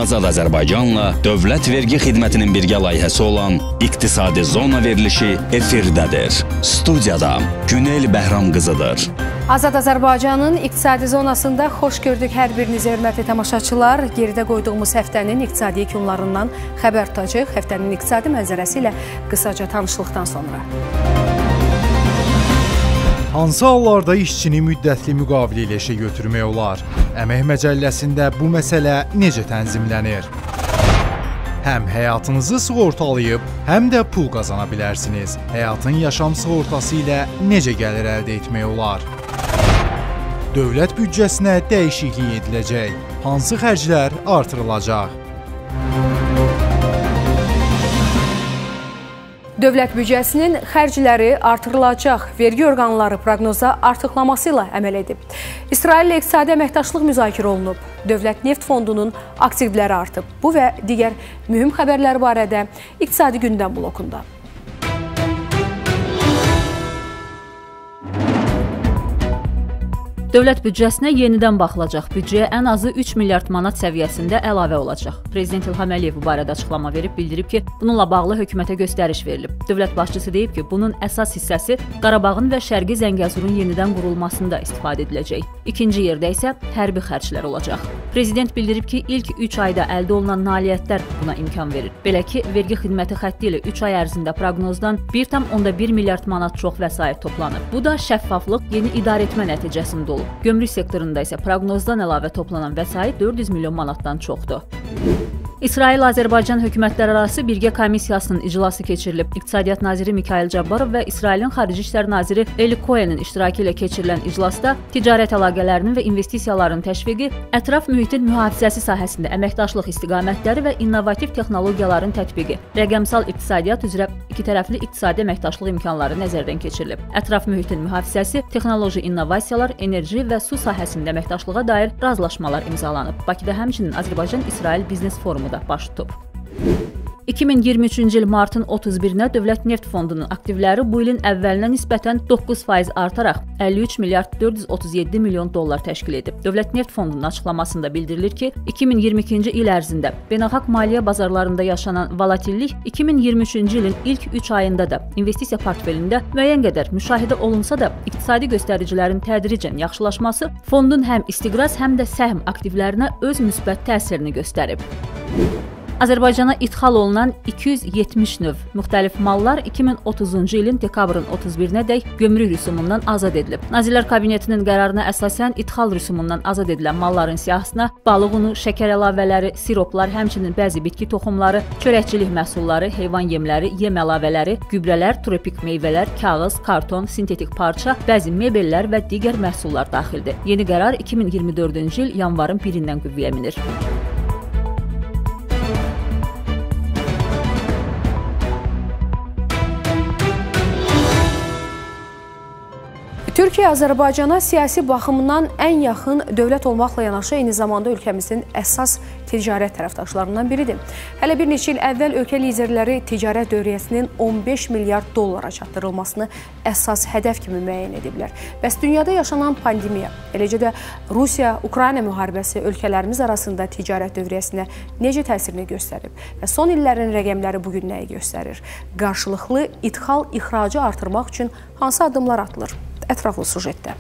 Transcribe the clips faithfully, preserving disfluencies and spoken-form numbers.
Azad Azərbaycanla Dövlət Vergi Xidmətinin birgə layihəsi olan İqtisadi Zona verilişi efirdədir. Studiyada Günel Bəhram qızıdır. Azad Azərbaycanın İqtisadi Zonasında xoş gördük hər birinizi, hörmətli tamaşaçılar. Geridə qoyduğumuz həftənin iqtisadi yekunlarından xəbər tutacaq. Həftənin iqtisadi mənzərəsi ilə qısaca tanışlıqdan sonra. Hansı hallarda işçini müddətli müqavilə ilə işə götürmək olar? Əmək Məcəlləsində bu məsələ necə tənzimlənir? Həm həyatınızı sığortalayıb, həm də pul qazana bilərsiniz. Həyatın yaşam sığortası ilə necə gəlir əldə etmək olar? Dövlət büdcəsinə dəyişiklik ediləcək. Hansı xərclər artırılacaq? Dövlət büdcəsinin xərcləri artırılacaq. Vergi orqanları proqnoza artıqlaması ilə əməl edib. İsraillə iqtisadi əməkdaşlıq müzakirə olunub. Dövlət Neft Fondunun aktivləri artıb. Bu və digər mühüm xəbərlər barədə İqtisadi Gündəm blokunda. Dövlət büdcəsinə yenidən baxılacaq. Büdcəyə ən azı üç milyard manat səviyyəsində əlavə olacaq. Prezident İlham Əliyev bu barədə açıqlama verib, bildirib ki, bununla bağlı hökumətə göstəriş verilib. Dövlət başçısı deyib ki, bunun əsas hissəsi Qarabağın və Şərqi Zəngəzurun yenidən qurulmasında istifadə ediləcək. İkinci yerdə isə hərbi xərclər olacaq. Prezident bildirib ki, ilk üç ayda əldə olunan nailiyyətlər buna imkan verir. Belə ki, vergi xidməti xətti ilə üç ay ərzində proqnozdan bir tam onda bir milyard manat çox vəsait toplanıb. Bu da şəffaflıq, yeni idarəetmə nəticəsində olub. Gömrük sektorunda isə proqnozdan əlavə toplanan vəsait dörd yüz milyon manatdan çoxdur. İsrail-Azərbaycan hökumətlərarası birgə komissiyasının iclası keçirilib. İqtisadiyyat naziri Mikayıl Cabbarov və İsrailin Xarici İşlər naziri Eli Cohenin iştirakı ilə keçirilən iclasda ticarət əlaqələrinin və investisiyaların təşviqi, ətraf mühitin mühafizəsi sahəsində əməkdaşlıq istiqamətləri və innovativ texnologiyaların tətbiqi, rəqəmsal iqtisadiyyat üzrə ikitərəfli iqtisadi əməkdaşlıq imkanları nəzərdən keçirilib. Ətraf mühitin mühafizəsi, texnoloji innovasiyalar, enerji və su sahəsində əməkdaşlığa dair razılaşmalar imzalanıb. Bakıda həmçinin Azərbaycan-İsrail Biznes Forumu da baş tutub. iki min iyirmi üçüncü il martın otuz birinə Dövlət Neft Fondunun aktivləri bu ilin əvvəlinə nisbətən doqquz faiz artaraq əlli üç milyard dörd yüz otuz yeddi milyon dollar təşkil edib. Dövlət Neft Fondunun açıqlamasında bildirilir ki, iki min iyirmi ikinci il ərzində beynəlxalq maliyyə bazarlarında yaşanan volatillik iki min iyirmi üçüncü ilin ilk üç ayında da investisiya portfelində müəyyən qədər müşahidə olunsa da, iqtisadi göstəricilərin tədricən yaxşılaşması fondun həm istiqraz, həm də səhm aktivlərinə öz müsbət təsirini göstərib. Azərbaycana idxal olunan iki yüz yetmiş növ müxtəlif mallar iki min otuzuncu ilin dekabrın otuz birinədək gömrük rüsumundan azad edilib. Nazirlər Kabinetinin qərarına əsasən idxal rüsumundan azad edilən malların siyahısına balıq unu, şəkər əlavələri, siroplar, həmçinin bəzi bitki toxumları, çörəkçilik məhsulları, heyvan yemləri, yem əlavələri, gübrələr, tropik meyvələr, kağız, karton, sintetik parça, bəzi mebellər və digər məhsullar daxildir. Yeni qərar iki min iyirmi dördüncü il yanvarın birindən qüvvəyə minir. Türkiyə Azərbaycana siyasi baxımdan ən yaxın dövlət olmaqla yanaşı, eyni zamanda ölkəmizin əsas ticarət tərəfdaşlarından biridir. Hələ bir neçə il əvvəl ölkə liderləri ticarət dövriyyəsinin on beş milyard dollara çatdırılmasını əsas hədəf kimi müəyyən ediblər. Bəs dünyada yaşanan pandemiya, eləcə də Rusiya-Ukrayna müharibəsi ölkələrimiz arasında ticarət dövriyyəsinə necə təsirini göstərib və son illərin rəqəmləri bugün nəyi göstərir? Qarşılıqlı idxal-ixracı artırmaq üçün hansı addımlar atılır? Ətraflı sujetdə.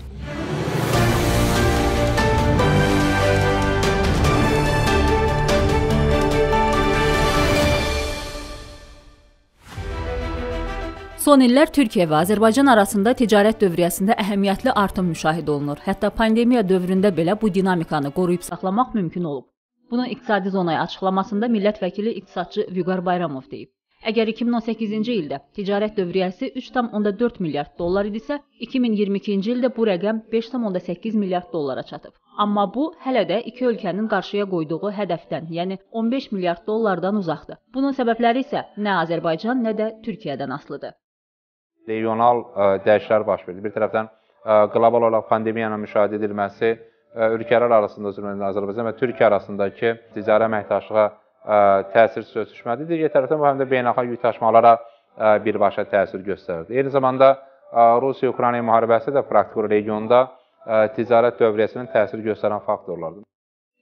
Son illər Türkiyə və Azərbaycan arasında ticarət dövriyyəsində əhəmiyyətli artım müşahidə olunur. Hətta pandemiya dövründə belə bu dinamikanı qoruyub saxlamaq mümkün olub. Bunu İqtisadi Zonaya açıqlamasında millət vəkili iqtisadçı Vüqar Bayramov deyib. Əgər iki min on səkkizinci ildə ticarət dövriyyəsi üç tam onda dörd milyard dollar idisə, iki min iyirmi ikinci ildə bu rəqəm beş tam onda səkkiz milyard dollara çatıb. Amma bu, hələ də iki ölkənin qarşıya qoyduğu hədəfdən, yəni on beş milyard dollardan uzaqdır. Bunun səbəbləri isə nə Azərbaycan, nə də Türkiyədən asılıdır. Regional dəyişikliklər baş verdi. Bir tərəfdən qlobal olaraq pandemiyanın müşahidə edilməsi, ölkələr arasında Azərbaycan və Türkiyə arasındakı ticari əməkdaşlığa təsir sözüşmədir. Digər tərəfdən bu həm də beynəlxalq yük daşımalara birbaşa təsir göstərirdi. Eyni zamanda Rusiya-Ukrayna müharibəsi də praktik regionda ticarət dövriyyəsinin təsir göstərən faktorlardır.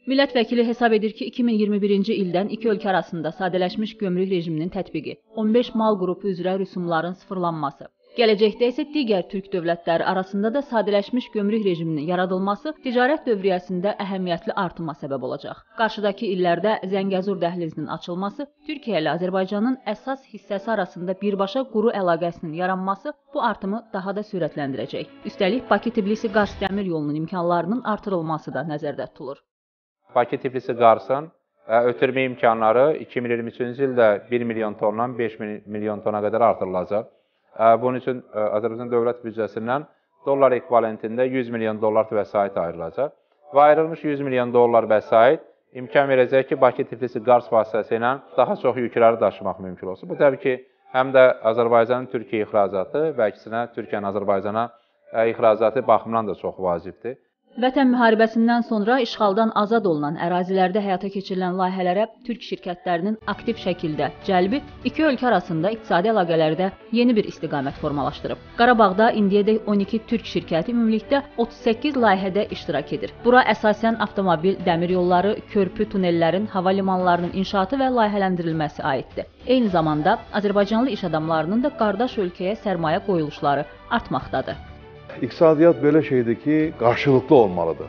Millət vəkili hesab edir ki, iki min iyirmi birinci ildən iki ölkə arasında sadələşmiş gömrük rejiminin tətbiqi, on beş mal qrupu üzrə rüsumların sıfırlanması, gələcəkdə isə digər türk dövlətləri arasında da sadələşmiş gömrük rejiminin yaradılması ticarət dövriyyəsində əhəmiyyətli artıma səbəb olacaq. Qarşıdakı illərdə Zəngəzur dəhlizinin açılması, Türkiyə ilə Azərbaycanın əsas hissəsi arasında birbaşa quru əlaqəsinin yaranması bu artımı daha da sürətləndirəcək. Üstəlik, Bakı-Tbilisi-Qars dəmir yolunun imkanlarının artırılması da nəzərdə tutulur. Bakı-Tbilisi-Qarsın ötürmə imkanları iki min iyirmi üçüncü ildə bir milyon tondan beş milyon tona qədər artırılacaq. Bunun üçün Azərbaycan dövlət büdcəsindən dollar ekvivalentində yüz milyon dollar vəsait ayrılacaq. Və ayrılmış yüz milyon dollar vəsait imkan verəcək ki, Bakı-Tbilisi-Qars vasitəsilə daha çox yükləri daşımaq mümkün olsun. Bu təbii ki, həm də Azərbaycanın Türkiyə ixracatı və əksinə Türkiyənin Azərbaycana ixracatı baxımından da çox vacibdir. Vətən müharibəsindən sonra işğaldan azad olunan ərazilərdə həyata keçirilən layihələrə türk şirkətlərinin aktiv şəkildə cəlbi iki ölkə arasında iqtisadi əlaqələrdə yeni bir istiqamət formalaşdırıb. Qarabağda indiyədək on iki türk şirkəti ümumilikdə otuz səkkiz layihədə iştirak edir. Bura əsasən avtomobil, dəmir yolları, körpü, tunellərin, hava limanlarının inşaatı və layihələndirilməsi aiddir. Eyni zamanda Azərbaycanlı iş adamlarının da qardaş ölkəyə sərmayə qoyuluşları artmaqdadır. İqtisadiyyat belə şeydir ki, qarşılıqlı olmalıdır.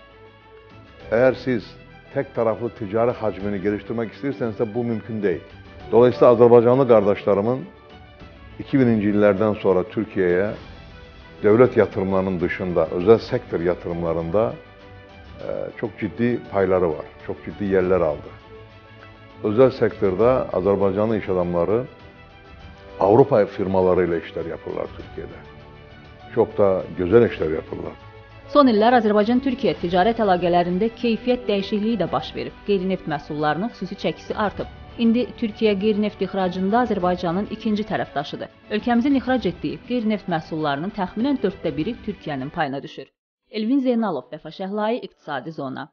Əgər siz tək tərəfli ticari hacmini geliştirmək istəyirsənsə, bu mümkün deyil. Dolayısıyla Azərbaycanlı qardaşlarımın iki bininci illərdən sonra Türkiyəyə dövlət yatırımlarının dışında, özəl sektor yatırımlarında çox ciddi payları var, çox ciddi yerlər aldı. Özəl sektorda Azərbaycanlı iş adamları Avropa firmaları ilə işlər yapırlar Türkiyədə. Çox da gözəl işlər yapırlar. Son illər Azərbaycan-Türkiyə ticarət əlaqələrində keyfiyyət dəyişikliyi də baş verib. Qeyri-neft məhsullarının xüsusi çəkisi artıb. İndi Türkiyə qeyri-neft ixracında Azərbaycanın ikinci tərəfdaşıdır. Ölkəmizin ixrac etdiyi qeyri-neft məhsullarının təxminən dörddə biri Türkiyənin payına düşür. Elvin Zeynalov, Vəfa Şəhlai, İqtisadi Zona.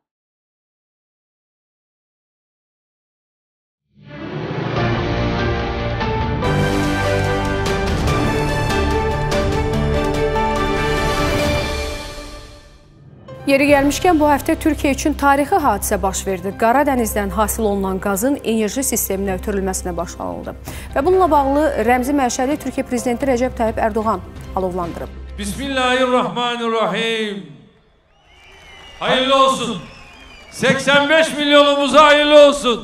Yeri gəlmişkən, bu həftə Türkiyə üçün tarixi hadisə baş verdi. Qara Dənizdən hasil olunan qazın enerji sisteminə ötürülməsinə başlanıldı. Və bununla bağlı rəmzi məşədi Türkiyə Prezidenti Rəcəb Tayyip Erdoğan alovlandırıb. Bismillahirrahmanirrahim. Hayırlı olsun. səksən beş milyonumuza hayırlı olsun.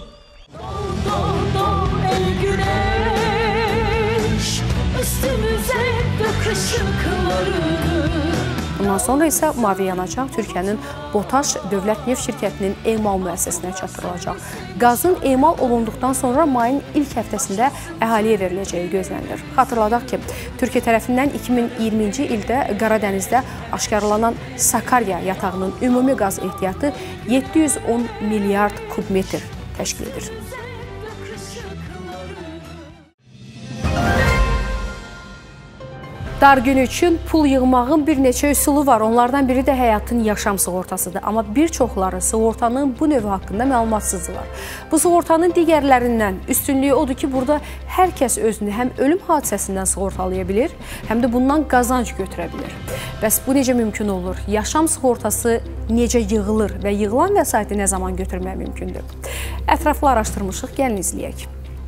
Bundan sonra isə mavi yanacaq Türkiyənin BOTAŞ Dövlət Neft Şirkətinin emal müəssisəsinə çatdırılacaq. Qazın emal olunduqdan sonra mayın ilk həftəsində əhaliyə veriləcəyi gözlənilir. Xatırladaq ki, Türkiyə tərəfindən iki min iyirminci ildə Qara Dənizdə aşkarlanan Sakarya yatağının ümumi qaz ehtiyatı yeddi yüz on milyard kubmetr təşkil edir. Dar gün üçün pul yığmağın bir neçə üsulu var. Onlardan biri də həyatın yaşam sığortasıdır. Amma bir çoxları sığortanın bu növü haqqında məlumatsızdırlar. Bu sığortanın digərlərindən üstünlüyü odur ki, burada hər kəs özünü həm ölüm hadisəsindən sığortalaya bilir, həm də bundan qazanc götürə bilir. Bəs bu necə mümkün olur? Yaşam sığortası necə yığılır və yığılan vəsaiti nə zaman götürmək mümkündür? Ətraflı araşdırmışıq, gəlin izləyək.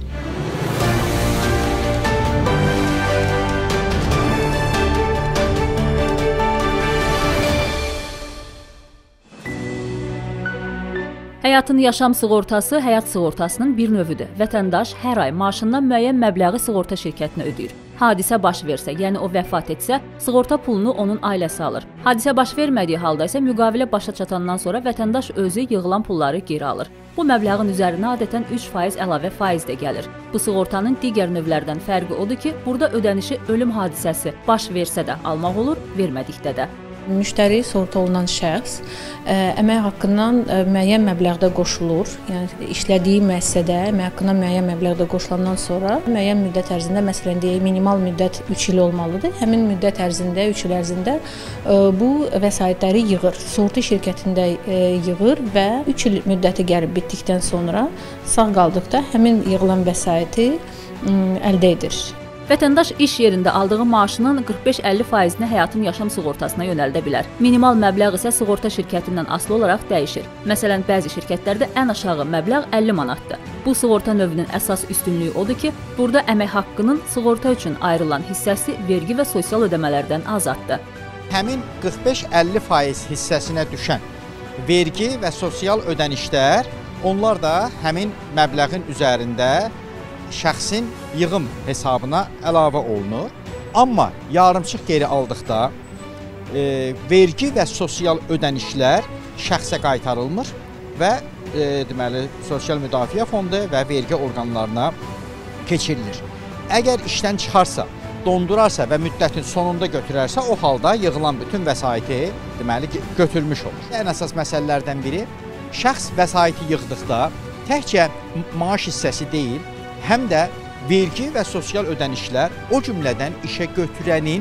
Həyatın yaşam sığortası həyat sığortasının bir növüdür. Vətəndaş hər ay maaşından müəyyən məbləği sığorta şirkətinə ödəyir. Hadisə baş versə, yəni o vəfat etsə, sığorta pulunu onun ailəsi alır. Hadisə baş vermədiyi halda isə müqavilə başa çatandan sonra vətəndaş özü yığılan pulları geri alır. Bu məbləğin üzərinə adətən üç faiz əlavə faiz də gəlir. Bu sığortanın digər növlərdən fərqi odur ki, burada ödənişi ölüm hadisəsi baş versə də almaq olur, vermədikdə də. Müştəri sığorta olunan şəxs ə, əmək haqqından ə, müəyyən məbləğdə qoşulur. Yəni işlədiyi müəssisədə əmək haqqından müəyyən məbləğdə qoşulandan sonra müəyyən müddət ərzində, məsələn deyək, minimal müddət üç il olmalıdır. Həmin müddət ərzində, üç il ərzində ə, bu vəsaitləri yığır. Sığorta şirkətində ə, yığır və üç il müddəti gəlib bitdikdən sonra sağ qaldıqda həmin yığılan vəsaiti ə, əldə edir. Vətəndaş iş yerində aldığı maaşının qırx beş əlli faizini həyatın yaşam sığortasına yönəldə bilər. Minimal məbləğ isə sığorta şirkətindən asılı olaraq dəyişir. Məsələn, bəzi şirkətlərdə ən aşağı məbləğ əlli manatdır. Bu sığorta növünün əsas üstünlüyü odur ki, burada əmək haqqının sığorta üçün ayrılan hissəsi vergi və sosial ödəmələrdən azaddır. Həmin qırx beş əlli faiz hissəsinə düşən vergi və sosial ödənişlər, onlar da həmin məbləğin üzərində şəxsin yığım hesabına əlavə olunur. Amma yarımçıq geri aldıqda e, vergi və sosial ödənişlər şəxsə qaytarılmır və e, deməli sosial müdafiə fondu və vergi orqanlarına keçirilir. Əgər işdən çıxarsa, dondurarsa və müddətin sonunda götürərsə, o halda yığılan bütün vəsaiti deməli götürmüş olur. Ən əsas məsələlərdən biri, şəxs vəsaiti yığdıqda təkcə maaş hissəsi deyil, həm də vergi və sosial ödənişlər, o cümlədən işə götürənin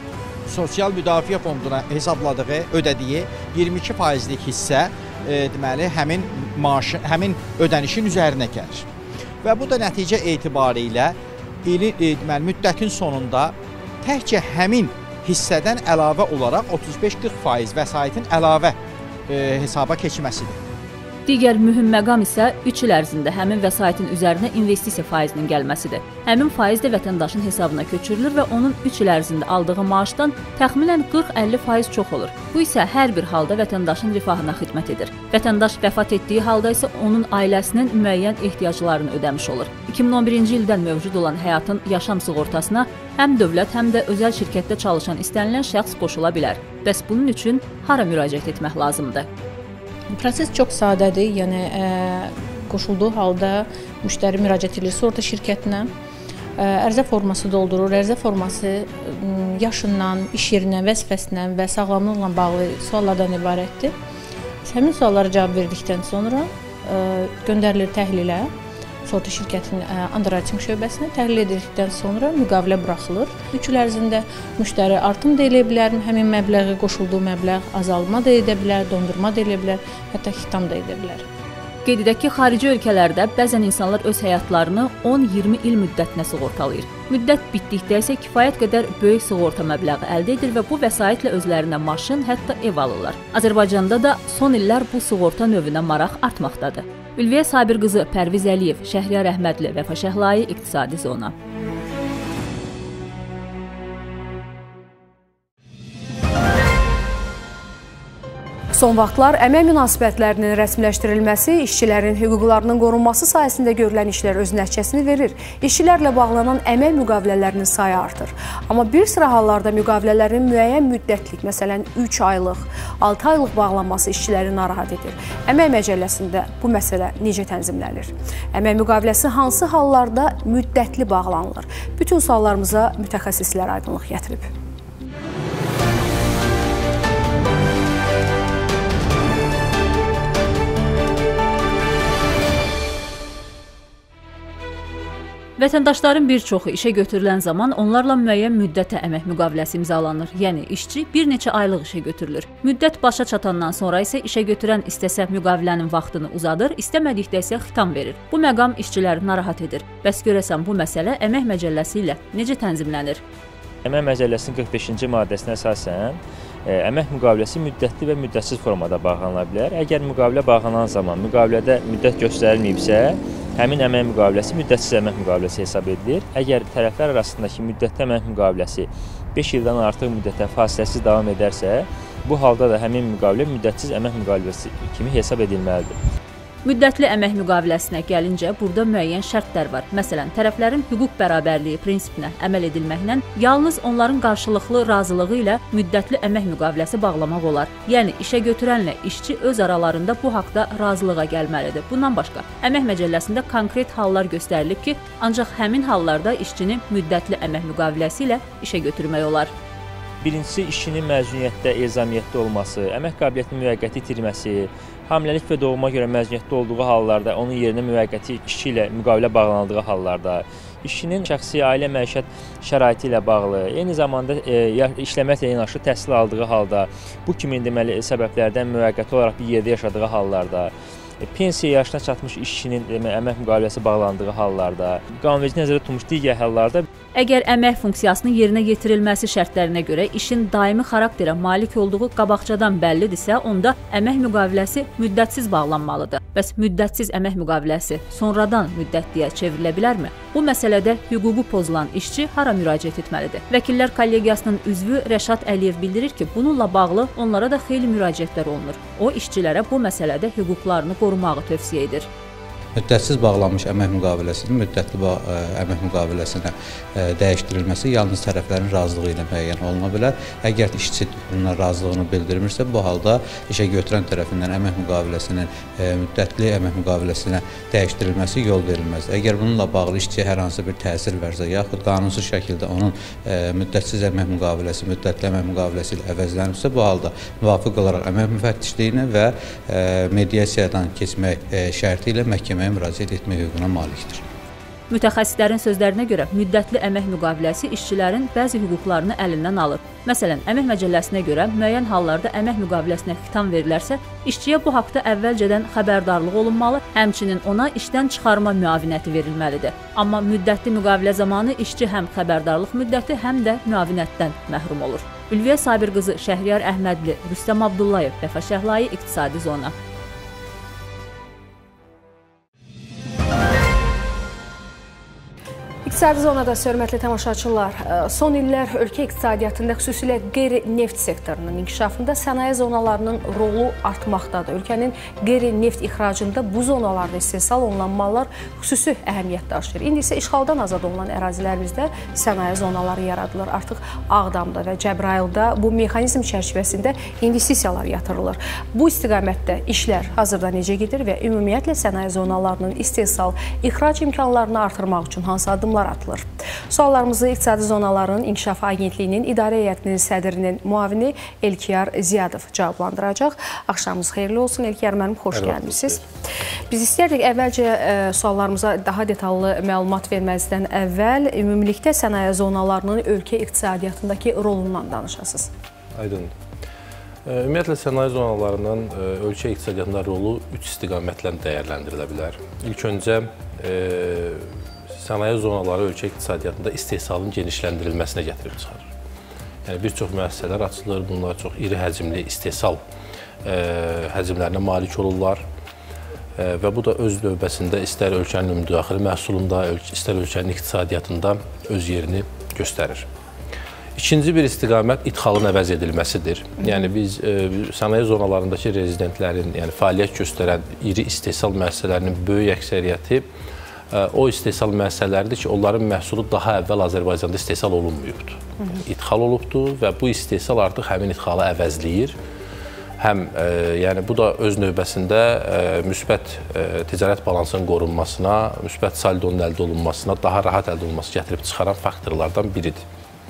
sosial müdafiə fonduna hesabladığı, ödədiyi iyirmi iki faizlik hissə e, deməli həmin maaşı, həmin ödənişin üzərinə gəlir. Və bu da nəticə etibarilə ili, e, deməli müddətin sonunda təkcə həmin hissədən əlavə olaraq otuz beş qırx faiz vəsaitin əlavə e, hesaba keçməsidir. Digər mühüm məqam isə üç il ərzində həmin vəsaitin üzərinə investisiya faizinin gəlməsidir. Həmin faiz də vətəndaşın hesabına köçürülür və onun üç il ərzində aldığı maaşdan təxminən qırx əlli faiz çox olur. Bu isə hər bir halda vətəndaşın rifahına xidmət edir. Vətəndaş vəfat etdiyi halda isə onun ailəsinin müəyyən ehtiyaclarını ödəmiş olur. iki min on birinci ildən mövcud olan həyatın yaşam sığortasına həm dövlət, həm də özəl şirkətdə çalışan istənilən şəxs qoşula bilər. Bəs bunun üçün hara müraciət etmək lazımdır? Proses çox sadədir, yəni ə, qoşulduğu halda müştəri müraciət edir sığorta şirkətinə, ə, ərizə forması doldurur, ərizə forması ə, yaşından, iş yerindən, vəzifəsindən və sağlamlıqla bağlı suallardan ibarətdir. Həmin suallara cavab verdikdən sonra ə, göndərilir təhlilə, sığorta şirkətinin underwriting şöbəsinə təhlil edildikdən sonra müqavilə buraxılır. üç il ərzində müştəri artım da edə bilər, həmin məbləği qoşulduğu məbləğ azalma da edə bilər, dondurma da edə bilər, hətta xitam da edə bilər. Qeyd edək ki, xarici ölkələrdə bəzən insanlar öz həyatlarını on iyirmi il müddətinə sığortalayır. Müddət bitdikdə isə kifayət qədər böyük sığorta məbləği əldə edir və bu vəsaitlə özlərinə maşın, hətta ev alırlar. Azərbaycanda da son illər bu sığorta növünə maraq artmaqdadır. Ülviyə Sabir qızı, Pərviz Əliyev, Şəhriyar Əhmədli, Vəfa Şəhlayi, İqtisadi Zona. Son vaxtlar əmək münasibətlərinin rəsmiləşdirilməsi, işçilərin hüquqlarının qorunması sayəsində görülən işlər öz nəticəsini verir. İşçilərlə bağlanan əmək müqavilələrinin sayı artır. Amma bir sıra hallarda müqavilələrin müəyyən müddətlik, məsələn üç aylıq, altı aylıq bağlanması işçiləri narahat edir. Əmək məcəlləsində bu məsələ necə tənzimlənir? Əmək müqaviləsi hansı hallarda müddətli bağlanılır? Bütün suallarımıza mütəxəssislər aydınlıq gətirib. Vətəndaşların bir çoxu işə götürülən zaman onlarla müəyyən müddətə əmək müqaviləsi imzalanır. Yəni, işçi bir neçə aylıq işə götürülür. Müddət başa çatandan sonra isə işə götürən istəsə müqavilənin vaxtını uzadır, istəmədikdə isə xitam verir. Bu məqam işçiləri narahat edir. Bəs görəsən bu məsələ əmək məcəlləsi ilə necə tənzimlənir? Əmək məcəlləsinin qırx beşinci maddəsinə əsasən əmək müqaviləsi müddətli və müddətsiz formada bağlana bilər. Əgər müqavilə bağlanan zaman müqavilədə müddət göstərilməyibsə, həmin əmək müqaviləsi müddətsiz əmək müqaviləsi hesab edilir. Əgər tərəflər arasındakı müddətli əmək müqaviləsi beş ildən artıq müddətə fasiləsiz davam edərsə, bu halda da həmin müqavilə müddətsiz əmək müqaviləsi kimi hesab edilməlidir. Müddətli əmək müqaviləsinə gəlincə, burada müəyyən şərtlər var. Məsələn, tərəflərin hüquq bərabərliyi prinsipinə əməl edilməklə yalnız onların qarşılıqlı razılığı ilə müddətli əmək müqaviləsi bağlamaq olar. Yəni, işə götürənlə işçi öz aralarında bu haqda razılığa gəlməlidir. Bundan başqa, əmək məcəlləsində konkret hallar göstərilib ki, ancaq həmin hallarda işçini müddətli əmək müqaviləsi ilə işə götürmək olar. Birincisi, işçinin məzuniyyətdə, elzamiyyətdə olması, əmək qabiliyyətinin müvəqqəti itirməsi, hamiləlik və doğuma görə məzuniyyətdə olduğu hallarda, onun yerinə müvəqqəti işçi ilə müqavilə bağlanıldığı hallarda, işçinin şəxsi ailə məişət şəraiti ilə bağlı, eyni zamanda e, işləməklə yanaşı təhsil aldığı halda, bu kimi deməli səbəblərdən müvəqqəti olaraq bir yerdə yaşadığı hallarda, pensiya yaşına çatmış işçinin demək, əmək müqaviləsi bağlandığı hallarda, qanunverici nəzərdə tutulmuş digər hallarda. Əgər əmək funksiyasının yerinə yetirilməsi şərtlərinə görə işin daimi xarakterə malik olduğu qabaqcadan bəllidirsə, onda əmək müqaviləsi müddətsiz bağlanmalıdır. Bəs müddətsiz əmək müqaviləsi sonradan müddətliyə çevrilə bilərmi? Bu məsələdə hüququ pozulan işçi hara müraciət etməlidir? Vəkillər kollegiyasının üzvü Rəşad Əliyev bildirir ki, bununla bağlı onlara da xeyli müraciətlər olunur. O, işçilərə bu məsələdə hüquqlarını qorumağı tövsiyə edir. Müddətsiz bağlanmış əmək müqaviləsinin müddətli əmək müqaviləsinə dəyişdirilməsi yalnız tərəflərin razılığı ilə müəyyən oluna bilər. Əgər işçi bununla razılığını bildirmirsə, bu halda işə götürən tərəfindən əmək müqaviləsinin müddətli əmək müqaviləsinə dəyişdirilməsi yol verilməz. Əgər bununla bağlı işçiyə hər hansı bir təsir versə, yaxud qanunsuz şəkildə onun müddətsiz əmək müqaviləsi müddətli əmək müqaviləsi ilə əvəzlənibsə, bu halda müvafiq olaraq əmək müfəttişliyinə və mediasiyadan keçmək şərti ilə məhkəməyə müraciət etmək hüququna malikdir. Mütəxəssislərin sözlərinə görə müddətli əmək müqaviləsi işçilərin bəzi hüquqlarını əlindən alır. Məsələn, Əmək Məcəlləsinə görə müəyyən hallarda əmək müqaviləsinə xitam verilərsə, işçiyə bu haqda əvvəlcədən xəbərdarlıq olunmalı, həmçinin ona işdən çıxarma müavinəti verilməlidir. Amma müddətli müqavilə zamanı işçi həm xəbərdarlıq müddəti, həm də müavinətdən məhrum olur. Ülviyə Sabir qızı, Şəhriyar Əhmədli, Rüstəm Abdullayev, Vəfa Şəhlayi, İqtisadi Zona. İqtisadi zonada hörmətli tamaşaçılar, son illər ölkə iqtisadiyyatında xüsusilə qeyri-neft sektorunun inkişafında sənaye zonalarının rolu artmaqdadır. Ölkənin qeyri-neft ixracında bu zonalarda istehsal olunan mallar xüsusi əhəmiyyət daşıyır. İndi isə işğaldan azad olunan ərazilərimizdə sənaye zonaları yaradılır. Artıq Ağdamda və Cəbrayılda bu mexanizm çərçivəsində investisiyalar yatırılır. Bu istiqamətdə işlər hazırda necə gedir və ümumiyyətlə sənaye zonalarının istehsal, ixrac imkanlarını artırmaq üçün hansı addımlar atılır? Suallarımızı İqtisadi Zonaların İnkişafı Agentliyinin İdarə Heyətinin sədrinin müavini Elkiyar Ziyadov cavablandıracaq. Axşamınız xeyirli olsun Elkiyar müəllim, xoş gəlmişsiniz. Biz istəyərdik əvvəlcə ə, suallarımıza daha detallı məlumat verməzdən əvvəl ümumilikdə sənaye zonalarının ölkə iqtisadiyyatındakı rolundan danışasınız. Aydındır. Ümumiyyətlə sənaye zonalarının ölkə iqtisadiyyatında rolu üç istiqamətlə dəyərləndirilə bilər. İlk öncə e, sənaye zonaları ölkə iqtisadiyyatında istehsalın genişləndirilməsinə gətirib çıxarır. Yəni, bir çox müəssisələr açılır, bunlar çox iri həcmli istehsal e, həcmlərinə malik olurlar e, və bu da öz növbəsində istər ölkənin ümumdaxili məhsulunda, istər ölkənin iqtisadiyyatında öz yerini göstərir. İkinci bir istiqamət idxalın əvəz edilməsidir. Yəni, biz e, sənaye zonalarındakı rezidentlərin, yəni fəaliyyət göstərən iri istehsal müəssisələrinin böyük əksəriyyəti o istehsal müəssisələridir ki, onların məhsulu daha əvvəl Azərbaycanda istehsal olunmuyubdur. İdxal olubdur və bu istehsal artıq həmin idxalı əvəzləyir. Həm, e, yəni bu da öz növbəsində e, müsbət e, ticarət balansının qorunmasına, müsbət saldonun əldə olunmasına, daha rahat əldə olunması gətirib çıxaran faktorlardan biridir.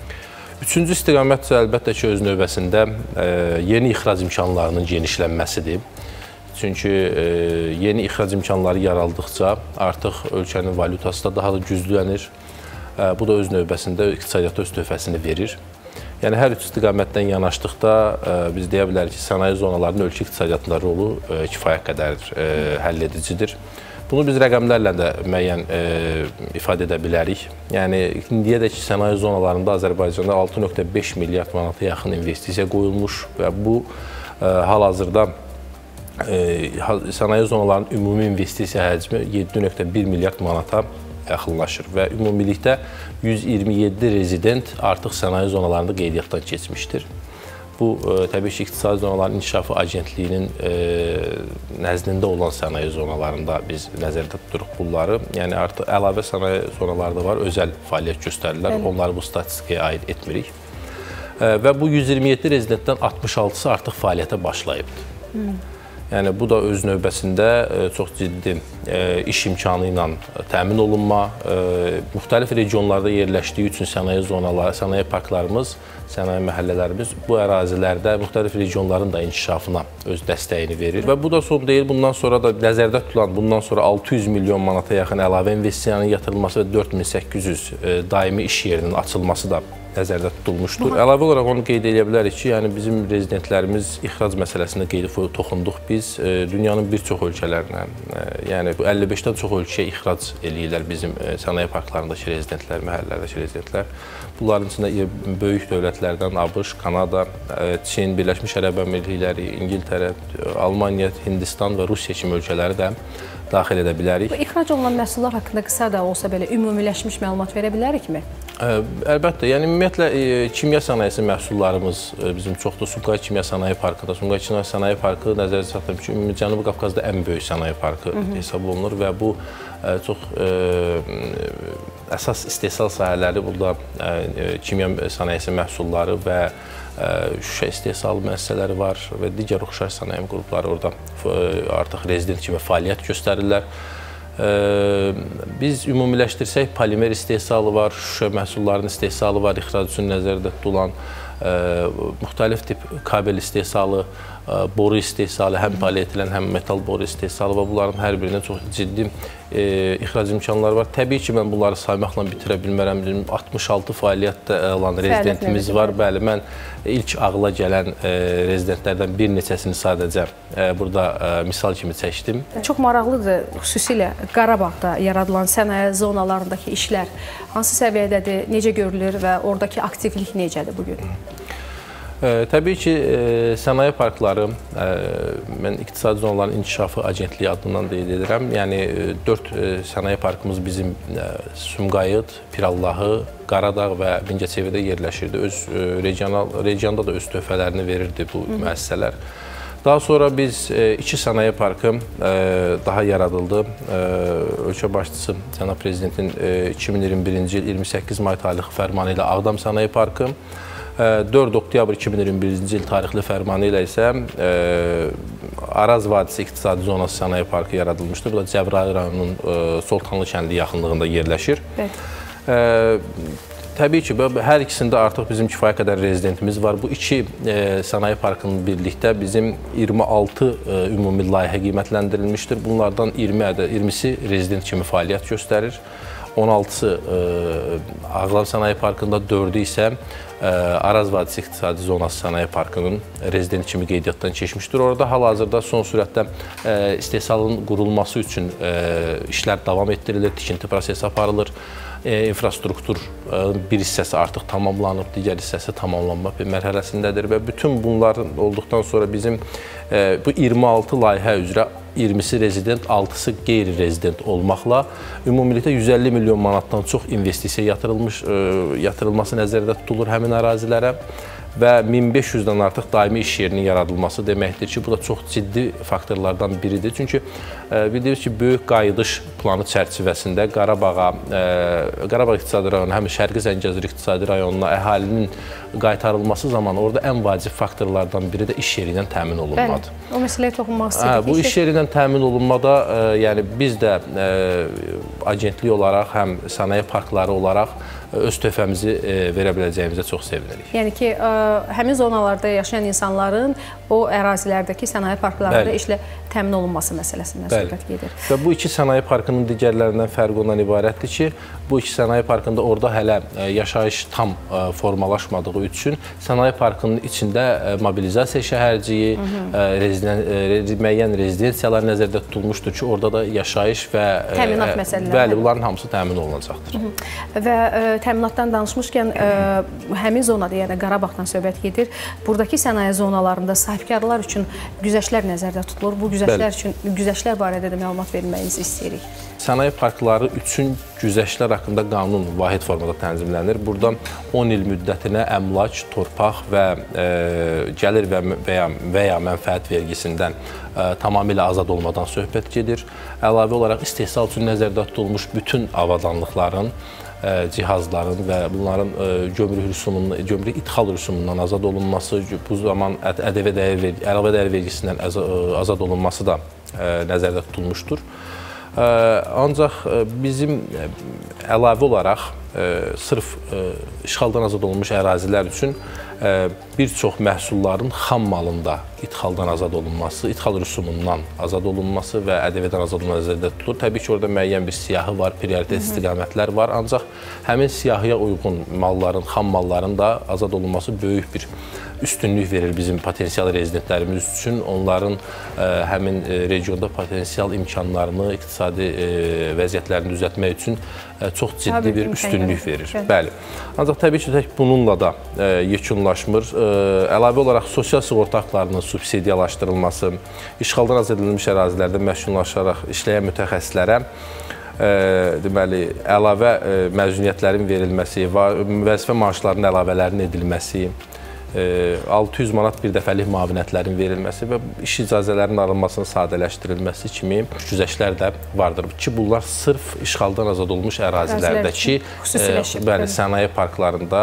Üçüncü istiqamət isə əlbəttə ki, öz növbəsində e, yeni ixrac imkanlarının genişlənməsidir. Çünki e, yeni ixrac imkanları yaraldıqca artıq ölkənin valyutası da daha da güclənir. E, bu da öz növbəsində iqtisadiyyata öz töhfəsini verir. Yəni, hər üç istiqamətdən yanaşdıqda e, biz deyə bilərik ki, sənaye zonalarının ölkə iqtisadiyyatında rolu e, kifayət qədər e, həll edicidir. Bunu biz rəqəmlərlə də müəyyən e, ifadə edə bilərik. Yəni, indiyədək sənaye zonalarında Azərbaycanda altı nöqtə beş milyard manata yaxın investisiya qoyulmuş və bu e, hal-hazırda E, sənaye zonalarının ümumi investisiya həcmi yeddi nöqtə bir milyard manata yaxınlaşır və ümumilikdə yüz iyirmi yeddi rezident artıq sənaye zonalarında qeydiyyatdan keçmişdir. Bu, e, təbii ki, İqtisadi Zonaların İnkişafı Agentliyinin e, nəzdində olan sənaye zonalarında biz nəzərdə tuturuq bunları. Yəni, artıq əlavə sənaye zonaları da var, özəl fəaliyyət göstərirlər, onları bu statistikaya aid etmirik. E, və bu yüz iyirmi yeddi rezidentdən altmış altısı artıq fəaliyyətə başlayıbdır. Hmm. Yəni, bu da öz növbəsində çox ciddi iş imkanı ilə təmin olunma, müxtəlif regionlarda yerləşdiyi üçün sənaye zonaları, sənaye parklarımız, sənaye məhəllələrimiz bu ərazilərdə müxtəlif regionların da inkişafına öz dəstəyini verir. Və bu da son deyil, bundan sonra da nəzərdə tutulan, bundan sonra altı yüz milyon manata yaxın əlavə investisiyanın yatırılması və dörd min səkkiz yüz daimi iş yerinin açılması da nəzərdə tutulmuşdur. Əlavə olaraq onu qeyd edə bilərik ki, yəni bizim rezidentlərimiz ixrac məsələsində qeyd toxunduq biz. Dünyanın bir çox ölkələrinə, yəni bu əlli beşdən çox ölkəyə ixrac eləyirlər bizim sənaye parklarındakı rezidentlər, məhəllələrdəki rezidentlər. Bunların içində böyük dövlətlərdən ABŞ, Kanada, Çin, Birləşmiş Ərəb Əmirlikləri, İngiltərə, Almaniya, Hindistan və Rusiya kimi ölkələri də daxil edə bilərik. Bu ixrac olunan məhsullar haqqında qısa da olsa belə ümumiləşmiş məlumat verə bilərikmi? Əlbəttə, yəni ümumiyyətlə kimya sənayesi məhsullarımız bizim çoxdur. Sumqayıt Kimya Sənaye Parkıda, Sumqayıt Kimya Sənaye Parkı nəzərdə çatdırım ki, ümumi Cənubi Qafqazda ən böyük sənaye parkı hesab olunur və bu çox əsas istehsal sahələri burada kimya sənayesi məhsulları və şüşə istehsalı müəssisələri var və digər oxşar sənaye qrupları orada artıq rezident kimi fəaliyyət göstərirlər. Biz ümumiləşdirsək, polimer istehsalı var, şüşə məhsullarının istehsalı var, ixrac üçün nəzərdə tutulan, müxtəlif tip kabel istehsalı, boru istehsalı, həm polietilən, həm metal boru istehsalı və bunların hər birində çox ciddi ixrac imkanları var. Təbii ki, mən bunları saymaqla bitirə bilmərəm. altmış altı fəaliyyətdə olan rezidentimiz var. Bəli, mən ilk ağla gələn rezidentlərdən bir neçəsini sadəcə burada misal kimi çəkdim. Çox maraqlıdır, xüsusilə Qarabağda yaradılan sənaye zonalarındakı işlər hansı səviyyədədir, necə görülür və oradakı aktivlik necədir bugün? Təbii ki, sənaye parkları, mən İqtisadi Zonaların İnkişafı Agentliyi adından qeyd edirəm. Yəni, dörd sənaye parkımız bizim Sumqayıt, Pirallahı, Qaradağ və Mingəçevirdə yerləşirdi. Öz regionda da öz töhfələrini verirdi bu müəssisələr. Daha sonra biz iki sənaye parkı daha yaradıldı. Ölkə başçısı Cənab Prezidentin iki min iyirmi birinci il iyirmi səkkiz may tarixli fərmanı ilə Ağdam Sənaye Parkı, dörd oktyabr iki min iyirmi birinci il tarixli fərmanı ilə isə Araz Vadisi İqtisadi Zonası Sənaye Parkı yaradılmışdır. Bu da Cəbrayıl rayonunun Soltanlı kəndi yaxınlığında yerləşir. Təbii ki, hər ikisində artıq bizim kifayət qədər rezidentimiz var. Bu iki sənaye parkının birlikdə bizim iyirmi altı ümumi layihə qiymətləndirilmişdir. Bunlardan iyirmisi rezident kimi fəaliyyət göstərir. on altısı Ağdam Sənaye Parkında, dördü isə Araz Vadisi İqtisadi Zonası Sənaye Parkının rezident kimi qeydiyyatdan keçmişdir. Orada hal-hazırda son sürətdə istehsalın qurulması üçün işlər davam etdirilir, tikinti prosesi aparılır. İnfrastruktur bir hissəsi artıq tamamlanıb, digər hissəsi tamamlanma mərhələsindədir və bütün bunların olduqdan sonra bizim bu iyirmi altı layihə üzrə iyirmisi rezident, altısı qeyri-rezident olmaqla ümumilikdə yüz əlli milyon manatdan çox investisiya yatırılmış, yatırılması nəzərdə tutulur həmin ərazilərə və min beş yüzdən artıq daimi iş yerinin yaradılması deməkdir ki, bu da çox ciddi faktorlardan biridir. Çünki bilirsiniz ki, böyük qayıdış planı çərçivəsində Qarabağa, Qarabağ İqtisadi rayonu, həm Şərqi Zəngəzur İqtisadi rayonuna əhalinin qaytarılması zamanı orada ən vacib faktorlardan biri də iş yeri ilə təmin olunmadır. Bəli, o məsələyə toxunmaq istədik. Bu iş yeri ilə təmin olunmada, yəni biz də agentlik olaraq, həm sənaye parkları olaraq öz töhfəmizi verə biləcəyimizə çox sevinirik. Yəni ki, həmin zonalarda yaşayan insanların o ərazilərdəki sənaye parklarında işlə təmin olunması məsələsindən söhbət gedir. Və bu iki sənaye parkının digərlərindən fərqi ondan ibarətdir ki, bu iki sənaye parkında orada hələ yaşayış tam formalaşmadığı üçün sənaye parkının içində mobilizasiya şəhərciyi, müəyyən rezidensiyalar nəzərdə tutulmuşdur ki, orada da yaşayış və təminat məsələləri. Bəli, bunların hamısı təmin olunacaqdır. Və təminatdan danışmışkən, həmin zonada, yəni Qarabağdan söhbət gedir. Buradakı sənaye zonalarında sahibkarlar üçün güzəştlər nəzərdə tutulur. Bu güzəşlər üçün, güzəşlər barədə də məlumat verməyinizi istəyirik. Sənaye parkları üçün güzəştlər haqqında qanun vahid formada tənzimlənir. Burada on il müddətinə əmlak, torpaq və gəlir və ya mənfəət vergisindən tamamilə azad olmadan söhbət gedir. Əlavə olaraq istehsal üçün nəzərdə tutulmuş bütün avadanlıqların, cihazların və bunların gömrük rüsumundan, gömrük idxal rüsumundan azad olunması, bu zaman ədəvi dəyər, əlavə dəyər vergisindən azad olunması da nəzərdə tutulmuşdur. Ancaq bizim əlavə olaraq sırf işğaldan azad olunmuş ərazilər üçün bir çox məhsulların xam malında ixaldan azad olunması, ixal rüsumundan azad olunması və ƏDV-dən azad olunması nəzərdə tutulur. Təbii ki, orada müəyyən bir siyahı var, prioritet istiqamətlər var, ancaq həmin siyahıya uyğun malların, xam malların da azad olunması böyük bir üstünlük verir bizim potensial rezidentlərimiz üçün. Onların həmin regionda potensial imkanlarını, iqtisadi vəziyyətlərini düzəltmək üçün çox ciddi bir üstünlük verir. Bəli. Ancaq təbii ki, tək bununla da yekunlaşmır. Əlavə olaraq sosial sığorta haqlarının subsidiyalaşdırılması, işğaldan azad edilmiş ərazilərdə məskunlaşaraq işləyən mütəxəssislərə deməli, əlavə məzuniyyətlərin verilməsi, vəzifə maaşlarının əlavələrinin edilməsi, altı yüz manat bir dəfəlik müavinətlərin verilməsi və iş icazələrinin alınmasının sadələşdirilməsi kimi güzəştlər də vardır ki, bunlar sırf işğaldan azad olmuş ərazilərdəki bəli, sənaye parklarında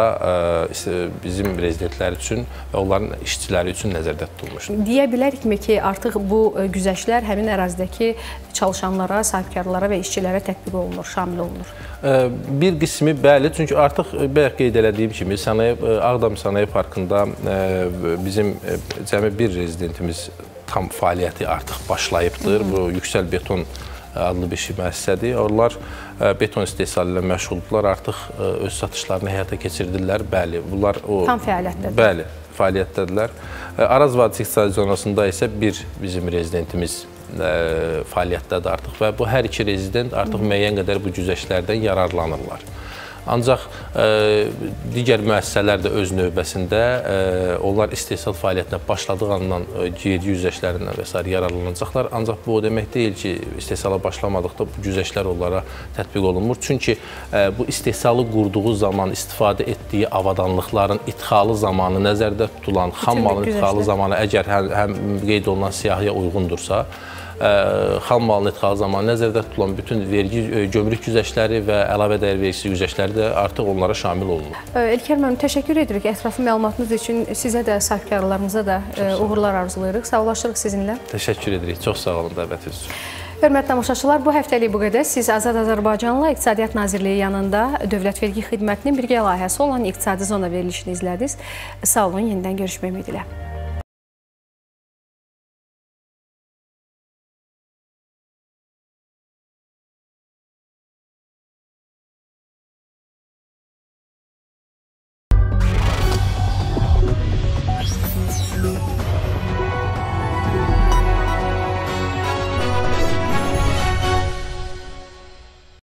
bizim rezidentlər üçün və onların işçiləri üçün nəzərdə tutulmuşdur. Deyə bilərikmi ki, artıq bu güzəştlər həmin ərazidəki çalışanlara, sahibkarlara və işçilərə tətbiq olunur, şamil olunur? Bir qismi bəli, çünki artıq bayaq qeyd elədiyim kimi Ağdam Sənaye Parkında bizim cəmi bir rezidentimiz tam fəaliyyəti artıq başlayıbdır. Bu Yüksəl Beton adlı bir müəssisədir. Onlar beton istehsalı ilə məşğuldurlar, artıq öz satışlarını həyata keçirdirlər. Bəli, bunlar o tam fəaliyyətdədir. Bəli, fəaliyyətdədirlər. Araz Vadisi İqtisadi Zonasında isə bir bizim rezidentimiz fəaliyyətdədir artıq və bu hər iki rezident artıq müəyyən qədər bu güzəştlərdən yararlanırlar. Ancaq digər müəssisələr də öz növbəsində onlar istehsal fəaliyyətinə başladığı andan geri güzəştlərindən və s. yararlanacaqlar. Ancaq bu o demək deyil ki, istehsala başlamadıqda bu güzəştlər onlara tətbiq olunmur. Çünki bu istehsalı qurduğu zaman istifadə etdiyi avadanlıqların ixalı zamanı nəzərdə tutulan, xam malın ixalı zamanı əgər həm qeyd olunan siyahıya uyğundursa, xam malın ixalı zamanı nəzərdə tutulan bütün vergi, gömrük güzəştləri və əlavə dəyər vergisi güzəştləri də artıq onlara şamil olunur. İlker müəllim, təşəkkür edirik ətraflı məlumatınız üçün. Sizə də, sahibkarlarımıza da uğurlar arzulayırıq. Sağollaşırıq sizinlə. Təşəkkür edirik. Çox sağ olun dəvətiniz üçün. Hörmətli tamaşaçılar, bu həftəlik bu qədər. Siz Azad Azərbaycanla İqtisadiyyat Nazirliyi yanında Dövlət Vergi Xidmətinin birgə layihəsi olan İqtisadi Zona verilişini izlədiniz. Sağ olun, yenidən görüşmək ümidi ilə.